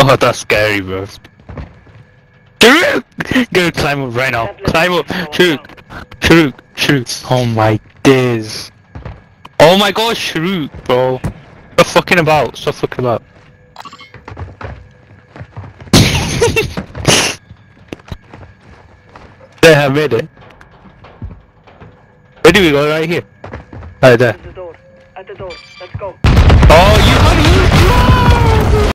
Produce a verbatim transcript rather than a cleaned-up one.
Oh, that's scary, bro. Sharuk! Go climb up right now. Climb up. Sharuk. Sharuk. Sharuk. Oh my days. Oh my god, Sharuk, bro. Stop fucking about. Stop fucking about. There, I made it. Where do we go? Right here. Right there. At the door. At the door. Let's go. Oh, you